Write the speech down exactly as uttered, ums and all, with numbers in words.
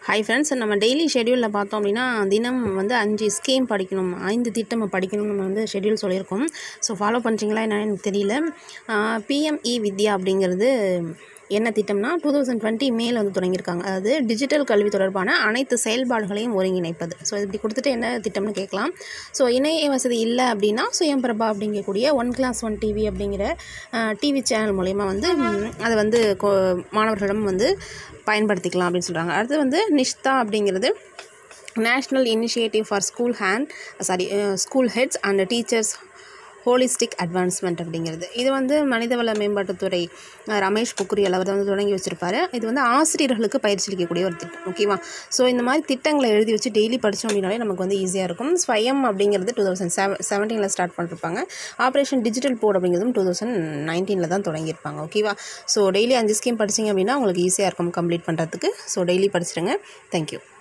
Hi friends, நம்ம daily ஷெடியூலில் பார்த்தோம் அப்படின்னா தினம் வந்து அஞ்சு ஸ்கீம் படிக்கணும், ஐந்து திட்டம் படிக்கணும் நம்ம வந்து ஷெடியூல் சொல்லியிருக்கோம். ஸோ ஃபாலோ பண்ணுறீங்களா என்னன்னு எனக்கு தெரியல. பிஎம்இ வித்யா அப்படிங்கிறது என்ன திட்டம்னா டூ தௌசண்ட் டுவெண்ட்டி மேல வந்து தொடங்கியிருக்காங்க. அதாவது டிஜிட்டல் கல்வி தொடர்பான அனைத்து செயல்பாடுகளையும் ஒருங்கிணைப்பது. ஸோ இப்படி கொடுத்துட்டு என்ன திட்டம்னு கேட்கலாம். ஸோ இணைய வசதி இல்லை அப்படின்னா சுயம்பிரபா அப்படிங்கக்கூடிய ஒன் கிளாஸ் ஒன் டிவி அப்படிங்கிற டிவி சேனல் மூலயமா வந்து அதை வந்து மாணவர்களிடம் வந்து பயன்படுத்திக்கலாம் அப்படின்னு சொல்கிறாங்க. அடுத்து வந்து நிஷ்தா அப்படிங்கிறது national initiative for school hand sorry school heads and teachers holistic advancement அப்படிங்கிறது. இது வந்து மனிதவள மேம்பாட்டுத்துறை ரமேஷ் பொக்ரியால் அவர் வந்து தொடங்கி வச்சுருப்பாரு. இது வந்து ஆசிரியர்களுக்கு பயிற்சி அளிக்கக்கூடிய ஒரு திட்டம். ஓகேவா? ஸோ இந்த மாதிரி திட்டங்களை எழுதி வச்சு டெய்லி படித்தோம் அப்படின்னாலே நமக்கு வந்து ஈஸியாக இருக்கும். ஸ்வயம் அப்படிங்கிறது டூ தௌசண்ட் செவன் செவன்டீனில் ஸ்டார்ட் பண்ணிருப்பாங்க. ஆப்ரேஷன் டிஜிட்டல் போர்டு அப்படிங்கிறதும் டூ தௌசண்ட் நைன்டீனில் தான் தொடங்கியிருப்பாங்க. ஓகேவா? ஸோ டெய்லி அஞ்சு ஸ்கீம் படிச்சிங்க அப்படின்னா உங்களுக்கு ஈஸியாக இருக்கும் கம்ப்ளீட் பண்ணுறதுக்கு. ஸோ டெய்லி படிச்சிடுங்க. தேங்க்யூ.